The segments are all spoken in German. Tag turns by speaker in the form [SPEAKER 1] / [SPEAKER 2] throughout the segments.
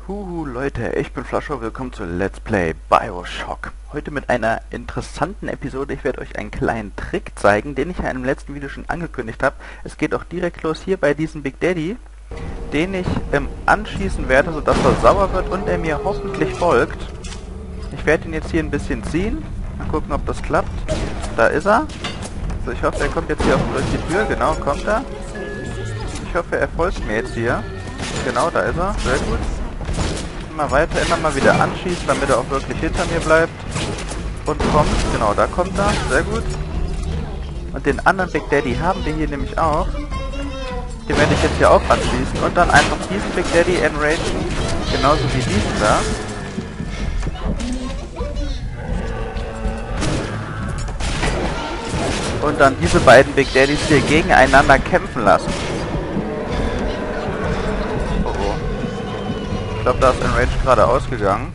[SPEAKER 1] Huhu Leute, ich bin Flascho, willkommen zu Let's Play BioShock. Heute mit einer interessanten Episode. Ich werde euch einen kleinen Trick zeigen, den ich ja im letzten Video schon angekündigt habe. Es geht auch direkt los hier bei diesem Big Daddy, den ich anschießen werde, sodass er sauer wird und er mir hoffentlich folgt. Ich werde ihn jetzt hier ein bisschen ziehen. Mal gucken, ob das klappt. Da ist er. So, ich hoffe, er kommt jetzt hier auch durch die Tür. Genau, kommt er. Ich hoffe, er folgt mir jetzt hier. Genau, da ist er. Sehr gut. Immer weiter, immer mal wieder anschießen, damit er auch wirklich hinter mir bleibt. Und kommt. Genau, da kommt er. Sehr gut. Und den anderen Big Daddy haben wir hier nämlich auch. Den werde ich jetzt hier auch anschließen. Und dann einfach diesen Big Daddy enragen. Genauso wie diesen da. Und dann diese beiden Big Daddys hier gegeneinander kämpfen lassen. Oh oh. Ich glaube, da ist Enrage gerade ausgegangen.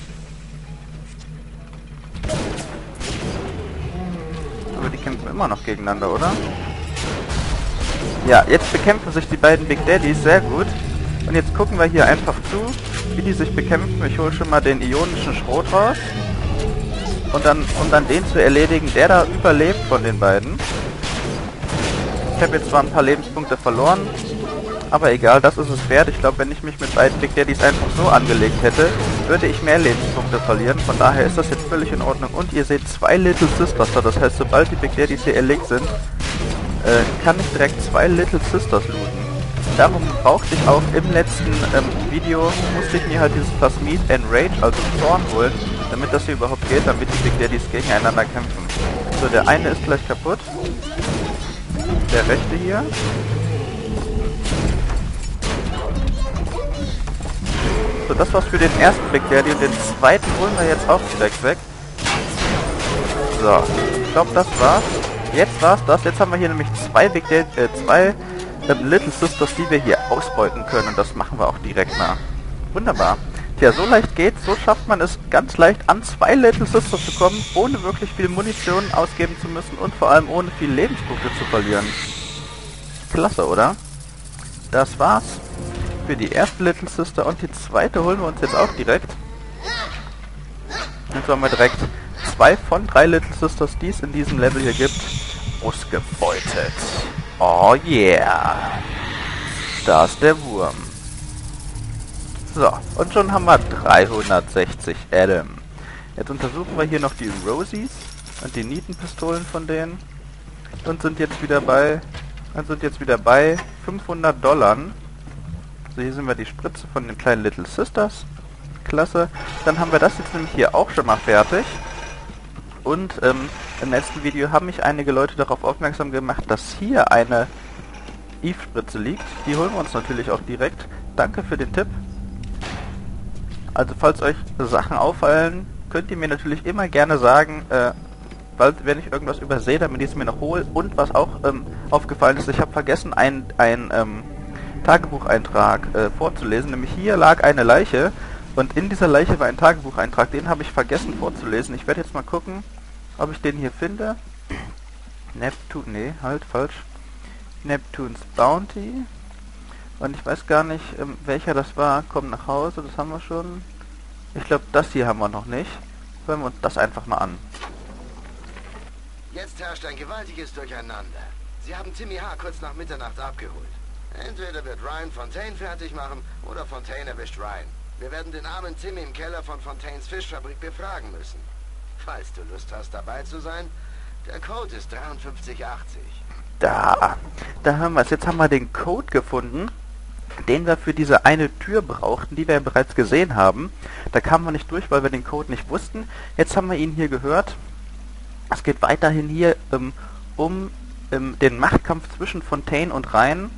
[SPEAKER 1] Aber die kämpfen immer noch gegeneinander, oder? Ja, jetzt bekämpfen sich die beiden Big Daddys sehr gut. Und jetzt gucken wir hier einfach zu, wie die sich bekämpfen. Ich hole schon mal den ionischen Schrot raus. Und dann, um dann den zu erledigen, der da überlebt von den beiden. Ich habe jetzt zwar ein paar Lebenspunkte verloren, aber egal, das ist es wert. Ich glaube, wenn ich mich mit beiden Big Daddys einfach so angelegt hätte, würde ich mehr Lebenspunkte verlieren. Von daher ist das jetzt völlig in Ordnung. Und ihr seht 2 Little Sisters da. Das heißt, sobald die Big Daddys hier erlegt sind, kann ich direkt 2 Little Sisters looten. Darum brauchte ich auch im letzten Video, musste ich mir halt dieses Plasmid Enrage, also Zorn holen, damit das hier überhaupt geht, damit die Big Daddys gegeneinander kämpfen. So, der eine ist gleich kaputt. Der rechte hier. So, das war's für den ersten Big Daddy und den zweiten holen wir jetzt auch direkt weg. So, ich glaube, das war's. Jetzt war's das. Jetzt haben wir hier nämlich 2 Big Daddy, Little Sisters, die wir hier ausbeuten können. Und das machen wir auch direkt mal. Wunderbar. Tja, so leicht geht's. So schafft man es ganz leicht an 2 Little Sisters zu kommen, ohne wirklich viel Munition ausgeben zu müssen und vor allem ohne viel Lebenspunkte zu verlieren. Klasse, oder? Das war's für die erste Little Sister und die zweite holen wir uns jetzt auch direkt. Jetzt haben wir direkt 2 von 3 Little Sisters, die es in diesem Level hier gibt, ausgebeutet. Oh yeah! Da ist der Wurm. So, und schon haben wir 360 Adam. Jetzt untersuchen wir hier noch die Rosies und die Nietenpistolen von denen und sind jetzt wieder bei $500. So, hier sind wir die Spritze von den kleinen Little Sisters. Klasse. Dann haben wir das jetzt nämlich hier auch schon mal fertig. Und im letzten Video haben mich einige Leute darauf aufmerksam gemacht, dass hier eine Eve-Spritze liegt. Die holen wir uns natürlich auch direkt. Danke für den Tipp. Also falls euch Sachen auffallen, könnt ihr mir natürlich immer gerne sagen, wenn ich irgendwas übersehe, damit ich es mir noch hole. Und was auch aufgefallen ist, ich habe vergessen, einen Tagebucheintrag vorzulesen. Nämlich hier lag eine Leiche und in dieser Leiche war ein Tagebucheintrag. Den habe ich vergessen vorzulesen. Ich werde jetzt mal gucken, ob ich den hier finde. Neptune's Bounty. Und ich weiß gar nicht, welcher das war. Komm nach Hause, das haben wir schon. Ich glaube, das hier haben wir noch nicht. Hören wir uns das einfach mal an.
[SPEAKER 2] Jetzt herrscht ein gewaltiges Durcheinander. Sie haben Timmy H. kurz nach Mitternacht abgeholt. Entweder wird Ryan Fontaine fertig machen, oder Fontaine erwischt Ryan. Wir werden den armen Timmy im Keller von Fontaines Fischfabrik befragen müssen. Falls du Lust hast, dabei zu sein, der Code ist 5380.
[SPEAKER 1] Da haben wir es. Jetzt haben wir den Code gefunden, den wir für diese eine Tür brauchten, die wir ja bereits gesehen haben. Da kamen wir nicht durch, weil wir den Code nicht wussten. Jetzt haben wir ihn hier gehört. Es geht weiterhin hier um den Machtkampf zwischen Fontaine und Ryan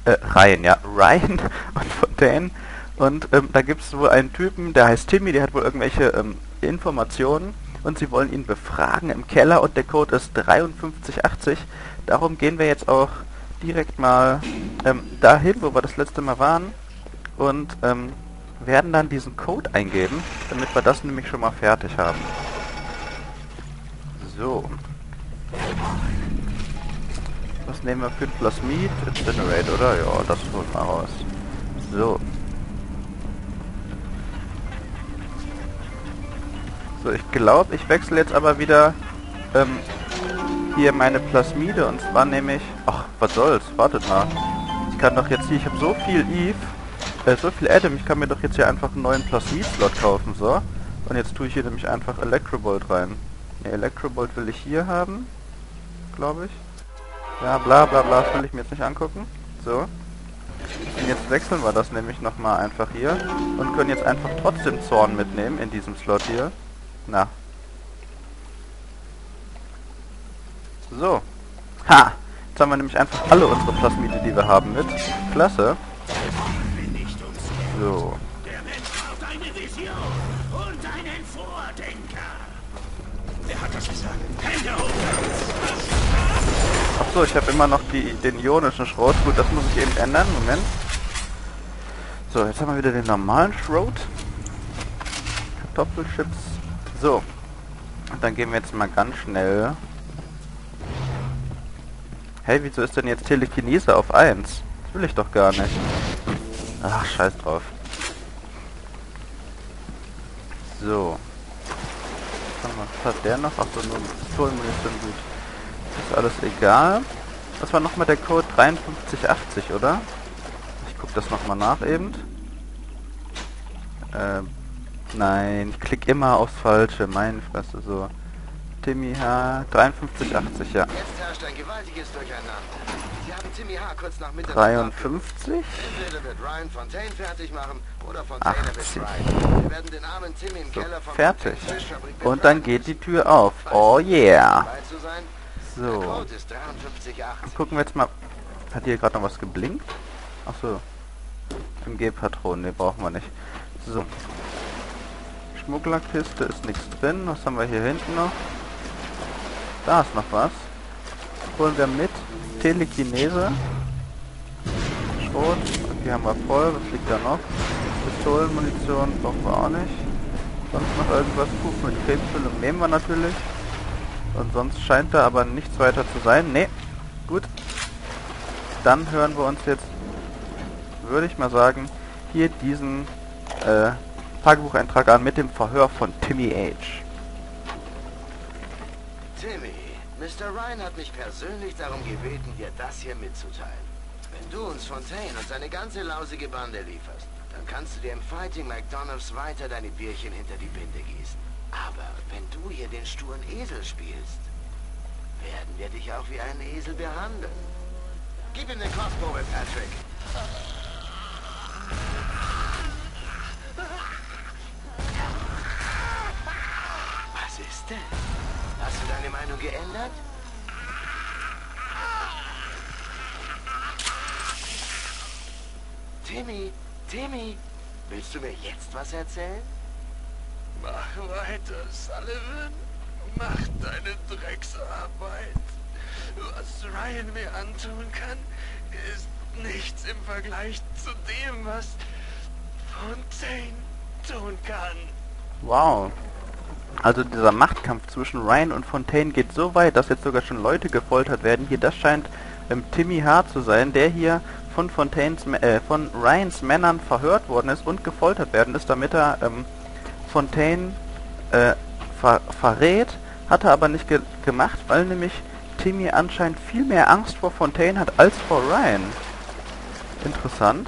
[SPEAKER 1] und Fontaine. Und da gibt es wohl einen Typen, der heißt Timmy, der hat wohl irgendwelche Informationen. Und sie wollen ihn befragen im Keller und der Code ist 5380. Darum gehen wir jetzt auch direkt mal dahin, wo wir das letzte Mal waren und werden dann diesen Code eingeben, damit wir das nämlich schon mal fertig haben. So. Was nehmen wir für ein Plasmid? Incinerate, oder? Ja, das holen wir raus. So. So, ich glaube, ich wechsle jetzt aber wieder hier meine Plasmide. Und zwar nämlich... Ach, was soll's? Wartet mal. Ich kann doch jetzt hier... Ich habe so viel Eve, so viel Adam. Ich kann mir doch jetzt hier einfach einen neuen Plasmid-Slot kaufen, so. Und jetzt tue ich hier nämlich einfach Electrobolt rein. Ne, Electrobolt will ich hier haben. Glaube ich. Ja, bla bla bla, das will ich mir jetzt nicht angucken. So. Und jetzt wechseln wir das nämlich nochmal einfach hier. Und können jetzt einfach trotzdem Zorn mitnehmen in diesem Slot hier. Na. So. Ha! Jetzt haben wir nämlich einfach alle unsere Plasmide, die wir haben, mit. Klasse. So.
[SPEAKER 3] Der Mensch braucht eine Vision und einen Vordenker. Wer hat das gesagt? Hände hoch!
[SPEAKER 1] Achso, ich habe immer noch den ionischen Schrot. Gut, das muss ich eben ändern. Moment. So, jetzt haben wir wieder den normalen Schrot. Kartoffelchips. So. Und dann gehen wir jetzt mal ganz schnell. Hey, wieso ist denn jetzt Telekinese auf 1? Das will ich doch gar nicht. Ach, scheiß drauf. So. Was hat der noch? Ach so, nur Pistolenmunition, gut. Ist alles egal. Das war nochmal der Code 5380, oder? Ich guck das nochmal nach eben. Nein, ich klick immer aufs Falsche. Meine Fresse, so. Timmy H. 5380, ja.
[SPEAKER 2] Jetzt herrscht ein gewaltiges Durcheinander. Sie haben Timmy H. kurz nach Mitternacht
[SPEAKER 1] 53?
[SPEAKER 2] Entweder wird Ryan Fontaine fertig machen oder Fontaine
[SPEAKER 1] 80.
[SPEAKER 2] wird Ryan. Wir werden den armen Timmy im
[SPEAKER 1] So,
[SPEAKER 2] Keller von
[SPEAKER 1] fertig.
[SPEAKER 2] Fontaines Fischfabrik
[SPEAKER 1] Und dann geht die Tür auf. Oh yeah.
[SPEAKER 2] dabei zu sein. Der
[SPEAKER 1] So.
[SPEAKER 2] Code ist 5380.
[SPEAKER 1] Gucken wir jetzt mal. Hat hier gerade noch was geblinkt? Achso. MG-Patronen, ne, brauchen wir nicht. So. Schmugglerkiste ist nichts drin. Was haben wir hier hinten noch? Da ist noch was. Holen wir mit. Telekinese. Schrot. Okay, haben wir voll. Was liegt da noch? Pistolenmunition brauchen wir auch nicht. Sonst noch irgendwas. Kuchen mit Krebsfüllung nehmen wir natürlich. Und sonst scheint da aber nichts weiter zu sein. Ne. Gut. Dann hören wir uns jetzt, würde ich mal sagen, hier diesen Tagebucheintrag an mit dem Verhör von Timmy H.
[SPEAKER 2] Timmy, Mr. Ryan hat mich persönlich darum gebeten, dir das hier mitzuteilen. Wenn du uns Fontaine und seine ganze lausige Bande lieferst, dann kannst du dir im Fighting McDonald's weiter deine Bierchen hinter die Binde gießen. Aber wenn du hier den sturen Esel spielst, werden wir dich auch wie einen Esel behandeln. Gib ihm den Crossbow, Patrick. Was ist denn? Hast du deine Meinung geändert? Timmy, willst du mir jetzt was erzählen?
[SPEAKER 3] Mach weiter, Sullivan. Mach deine Drecksarbeit. Was Ryan mir antun kann, ist nichts im Vergleich zu dem, was Fontaine tun kann.
[SPEAKER 1] Wow. Also dieser Machtkampf zwischen Ryan und Fontaine geht so weit, dass jetzt sogar schon Leute gefoltert werden. Hier, das scheint Timmy H. zu sein, der hier von von Ryans Männern verhört worden ist und gefoltert werden ist, damit er Fontaine verrät. Hat er aber nicht gemacht, weil nämlich Timmy anscheinend viel mehr Angst vor Fontaine hat als vor Ryan. Interessant.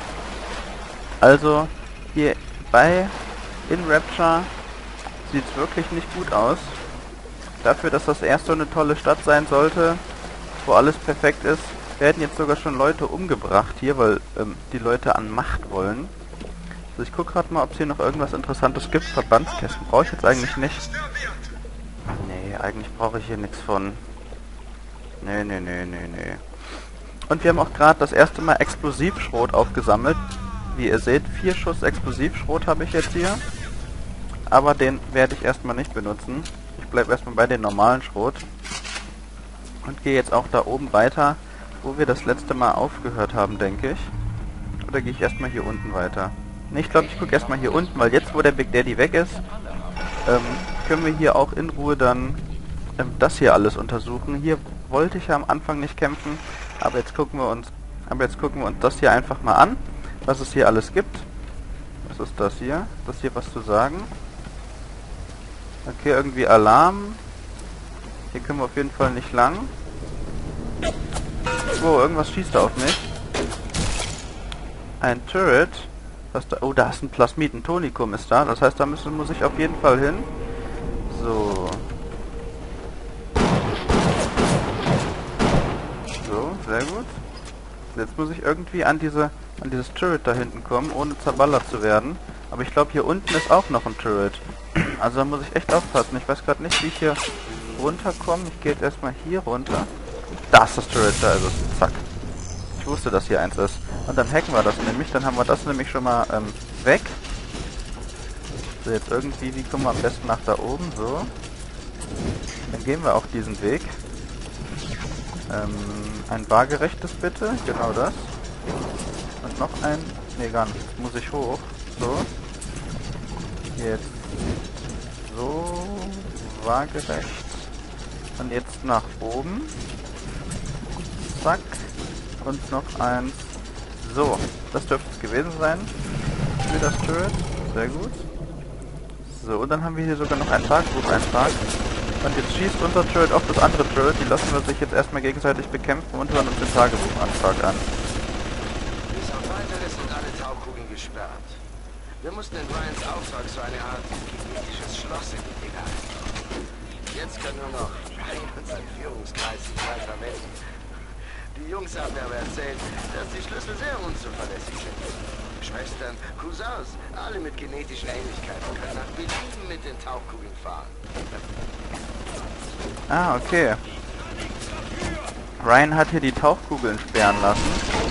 [SPEAKER 1] Also hier in Rapture sieht es wirklich nicht gut aus. Dafür, dass das erst so eine tolle Stadt sein sollte, wo alles perfekt ist, werden jetzt sogar schon Leute umgebracht hier, weil die Leute an Macht wollen. Also ich gucke gerade mal, ob es hier noch irgendwas Interessantes gibt. Verbandskästen brauche ich jetzt eigentlich nicht. Nee, eigentlich brauche ich hier nichts von. Nee. Und wir haben auch gerade das erste Mal Explosivschrot aufgesammelt. Wie ihr seht, 4 Schuss Explosivschrot habe ich jetzt hier. Aber den werde ich erstmal nicht benutzen. Ich bleibe erstmal bei den normalen Schrot. Und gehe jetzt auch da oben weiter, wo wir das letzte Mal aufgehört haben, denke ich. Oder gehe ich erstmal hier unten weiter? Ne, ich glaube, ich gucke erstmal hier unten, weil jetzt, wo der Big Daddy weg ist, können wir hier auch in Ruhe dann das hier alles untersuchen. Hier wollte ich ja am Anfang nicht kämpfen, aber jetzt gucken wir uns das hier einfach mal an, was es hier alles gibt. Was ist das hier? Ist das hier was zu sagen? Okay, irgendwie Alarm. Hier können wir auf jeden Fall nicht lang. Oh, irgendwas schießt da auf mich. Ein Turret. Was da? Oh, da ist ein Plasmid, ein Tonikum ist da. Das heißt, da muss ich auf jeden Fall hin. So. So, sehr gut. Jetzt muss ich irgendwie an dieses Turret da hinten kommen, ohne zerballert zu werden. Aber ich glaube, hier unten ist auch noch ein Turret. Also da muss ich echt aufpassen. Ich weiß gerade nicht, wie ich hier runterkomme. Ich gehe jetzt erstmal hier runter. Da ist das Turret, da ist es. Zack. Ich wusste, dass hier eins ist. Und dann hacken wir das nämlich. Dann haben wir das nämlich schon mal weg. So, jetzt irgendwie, wie kommen wir am besten nach da oben? So. Dann gehen wir auch diesen Weg. Ein waagerechtes bitte. Genau das. Und noch ein... Nee, gar nicht. Jetzt muss ich hoch. So. Jetzt. So. Waagerecht. Und jetzt nach oben. Zack. Und noch eins. So. Das dürfte es gewesen sein. Für das Turret. Sehr gut. So, und dann haben wir hier sogar noch einen Tagebucheintrag. Und jetzt schießt unser Turret auf das andere Turret. Die lassen wir sich jetzt erstmal gegenseitig bekämpfen und hören uns den Tagebuchantrag an.
[SPEAKER 2] Bis auf weiteres sind alle Tauchkugeln gesperrt. Wir mussten in Ryans Auftrag so eine Art gigantisches Schloss in die Dinger einbauen. Jetzt können nur noch Ryan und sein Führungskreis die Zeit verwenden. Die Jungs haben mir aber erzählt, dass die Schlüssel sehr unzuverlässig sind. Schwestern, Cousins, alle mit genetischen Ähnlichkeiten können nach Belieben mit den Tauchkugeln fahren.
[SPEAKER 1] Ah, okay. Ryan hat hier die Tauchkugeln sperren lassen.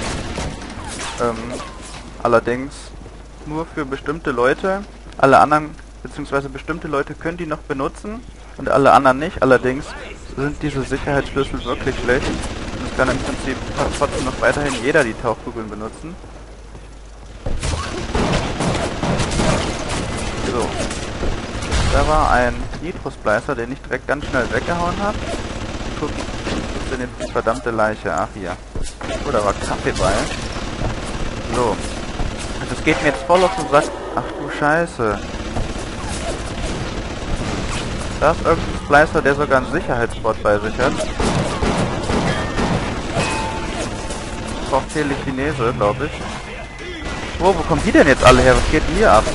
[SPEAKER 1] Allerdings nur für bestimmte Leute. Alle anderen, beziehungsweise bestimmte Leute können die noch benutzen und alle anderen nicht. Allerdings sind diese Sicherheitsschlüssel wirklich schlecht. Und es kann im Prinzip trotzdem noch weiterhin jeder die Tauchkugeln benutzen. So. Da war ein Nitro-Splicer, den ich direkt ganz schnell weggehauen habe. Gucken, wo ist denn jetzt die verdammte Leiche? Ach, hier. Oh, da war Kaffee bei. So. Und das geht mir jetzt voll auf den Sack. Ach du Scheiße. Da ist irgendein Splicer, der sogar einen Sicherheitsbot bei sich hat. Braucht Telekinese, glaube ich. Oh, wo kommen die denn jetzt alle her? Was geht denn hier ab?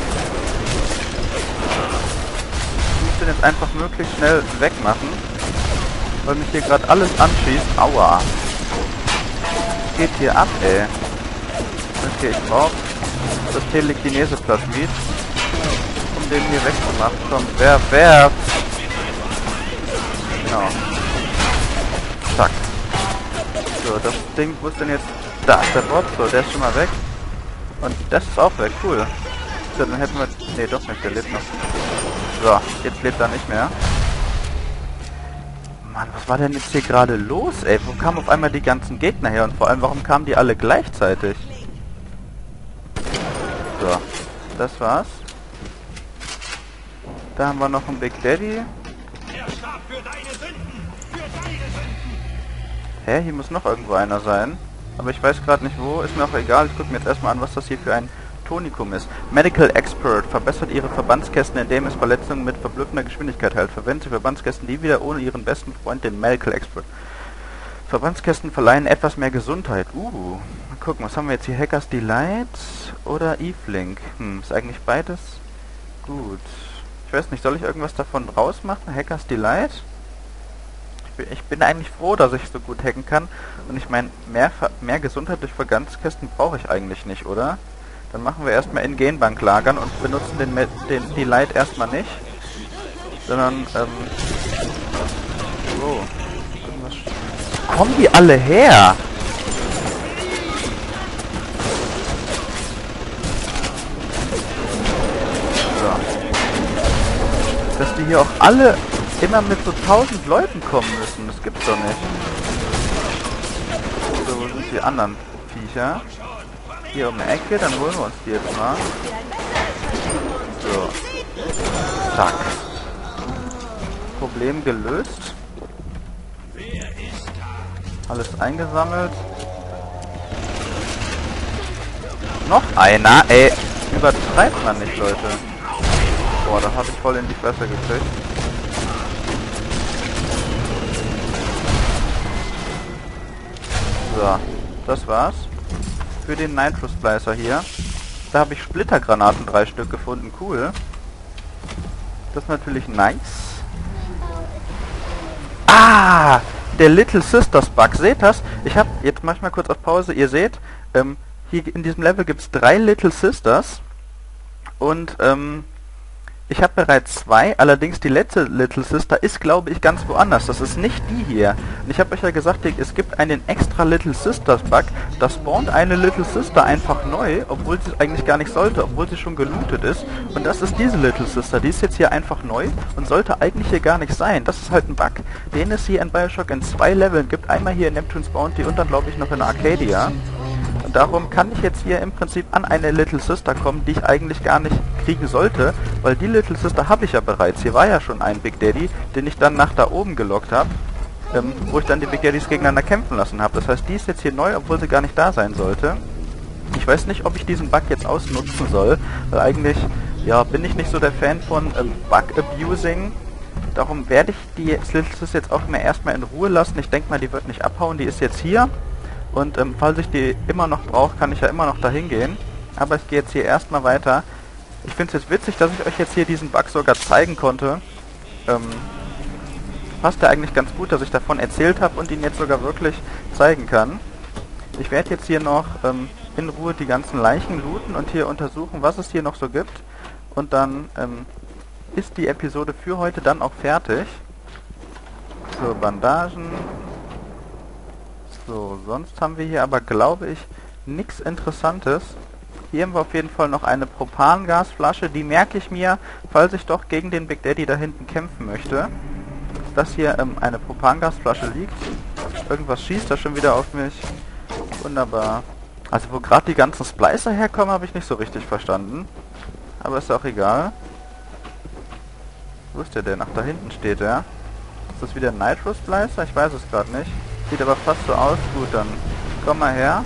[SPEAKER 1] Ich muss den jetzt einfach möglichst schnell wegmachen. Weil mich hier gerade alles anschießt. Aua. Was geht hier ab, ey? Okay, ich brauche das Telekinese-Plasmid, um den hier wegzumachen. Komm, werf! Genau. Zack. So, das Ding, wo ist denn jetzt... Da ist der Bot, so, der ist schon mal weg. Und das ist auch weg, cool. So, dann hätten wir... Nee, doch nicht, der lebt noch. So, jetzt lebt er nicht mehr. Mann, was war denn jetzt hier gerade los, ey? Wo kamen auf einmal die ganzen Gegner her? Und vor allem, warum kamen die alle gleichzeitig? So, das war's. Da haben wir noch einen Big Daddy. Hä, hier muss noch irgendwo einer sein. Aber ich weiß gerade nicht wo, ist mir auch egal. Ich gucke mir jetzt erstmal an, was das hier für ein Tonikum ist. Medical Expert verbessert ihre Verbandskästen, indem es Verletzungen mit verblüffender Geschwindigkeit heilt. Verwendet sie Verbandskästen nie wieder ohne ihren besten Freund, den Medical Expert. Verbandskästen verleihen etwas mehr Gesundheit. Mal gucken, was haben wir jetzt hier? Hackers Delight oder Eve-Link? Ist eigentlich beides gut. Ich weiß nicht, soll ich irgendwas davon draus machen? Hackers Delight? Ich bin eigentlich froh, dass ich so gut hacken kann. Und ich meine, mehr Gesundheit durch Verbandskästen brauche ich eigentlich nicht, oder? Dann machen wir erstmal in Genbank lagern und benutzen den Delight erstmal nicht. Sondern, so. Wo kommen die alle her? So. Dass die hier auch alle immer mit so 1000 Leuten kommen müssen, das gibt's doch nicht. So, wo sind die anderen Viecher? Hier um die Ecke, dann holen wir uns die jetzt mal. So. Zack. Problem gelöst. Alles eingesammelt. Noch einer, ey. Übertreibt man nicht, Leute. Boah, da habe ich voll in die Fresse gekriegt. So, das war's. Für den Nitro Splicer hier. Da habe ich Splittergranaten 3 Stück gefunden. Cool. Das ist natürlich nice. Ah! Der Little Sisters Bug. Seht das? Ich habe, jetzt mach ich mal kurz auf Pause. Ihr seht, hier in diesem Level gibt es 3 Little Sisters. Und, ich habe bereits 2, allerdings die letzte Little Sister ist, glaube ich, ganz woanders. Das ist nicht die hier. Und ich habe euch ja gesagt, es gibt einen extra Little Sisters Bug. Da spawnt eine Little Sister einfach neu, obwohl sie es eigentlich gar nicht sollte, obwohl sie schon gelootet ist. Und das ist diese Little Sister. Die ist jetzt hier einfach neu und sollte eigentlich hier gar nicht sein. Das ist halt ein Bug, den es hier in Bioshock in 2 Leveln gibt. Einmal hier in Neptune's Bounty und dann, glaube ich, noch in Arcadia. Und darum kann ich jetzt hier im Prinzip an eine Little Sister kommen, die ich eigentlich gar nicht kriegen sollte, weil die Little Sister habe ich ja bereits. Hier war ja schon ein Big Daddy, den ich dann nach da oben gelockt habe, wo ich dann die Big Daddies gegeneinander kämpfen lassen habe. Das heißt, die ist jetzt hier neu, obwohl sie gar nicht da sein sollte. Ich weiß nicht, ob ich diesen Bug jetzt ausnutzen soll, weil eigentlich, ja, bin ich nicht so der Fan von Bug-Abusing. Darum werde ich die Little Sister jetzt auch mal erstmal in Ruhe lassen. Ich denke mal, die wird nicht abhauen, die ist jetzt hier. Und falls ich die immer noch brauche, kann ich ja immer noch dahin gehen. Aber ich gehe jetzt hier erstmal weiter. Ich finde es jetzt witzig, dass ich euch jetzt hier diesen Bug sogar zeigen konnte. Passt ja eigentlich ganz gut, dass ich davon erzählt habe und ihn jetzt sogar wirklich zeigen kann. Ich werde jetzt hier noch in Ruhe die ganzen Leichen looten und hier untersuchen, was es hier noch so gibt. Und dann ist die Episode für heute dann auch fertig. So, Bandagen. So, sonst haben wir hier aber, glaube ich, nichts Interessantes. Hier haben wir auf jeden Fall noch eine Propangasflasche. Die merke ich mir, falls ich doch gegen den Big Daddy da hinten kämpfen möchte. Dass hier eine Propangasflasche liegt. Irgendwas schießt da schon wieder auf mich. Wunderbar. Also wo gerade die ganzen Splicer herkommen, habe ich nicht so richtig verstanden. Aber ist auch egal. Wo ist der denn? Ach, da hinten steht er. Ist das wieder ein Nitro Splicer? Ich weiß es gerade nicht. Sieht aber fast so aus. Gut, dann komm mal her.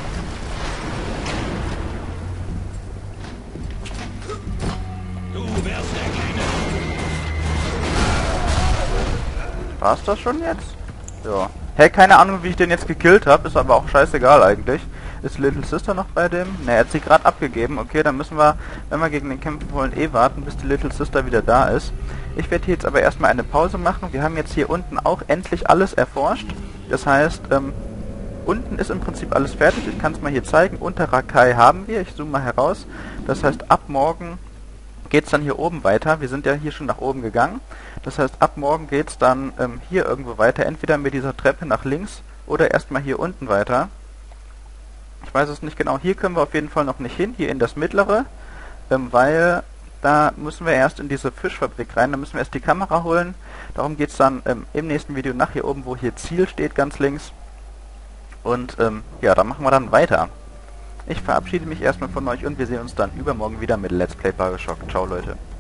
[SPEAKER 1] War's das schon jetzt? Ja. Hey, keine Ahnung, wie ich den jetzt gekillt habe. Ist aber auch scheißegal eigentlich. Ist Little Sister noch bei dem? Ne, er hat sie gerade abgegeben. Okay, dann müssen wir, wenn wir gegen den kämpfen wollen, warten, bis die Little Sister wieder da ist. Ich werde hier jetzt aber erstmal eine Pause machen. Wir haben jetzt hier unten auch endlich alles erforscht. Das heißt, unten ist im Prinzip alles fertig. Ich kann es mal hier zeigen. Unter Rakai haben wir. Ich zoome mal heraus. Das heißt, ab morgen geht es dann hier oben weiter. Wir sind ja hier schon nach oben gegangen. Das heißt, ab morgen geht es dann hier irgendwo weiter. Entweder mit dieser Treppe nach links oder erstmal hier unten weiter. Ich weiß es nicht genau. Hier können wir auf jeden Fall noch nicht hin. Hier in das mittlere. Weil da müssen wir erst in diese Fischfabrik rein. Da müssen wir erst die Kamera holen. Darum geht es dann im nächsten Video nach hier oben, wo hier Ziel steht, ganz links. Und ja, da machen wir dann weiter. Ich verabschiede mich erstmal von euch und wir sehen uns dann übermorgen wieder mit Let's Play Bioshock. Ciao, Leute.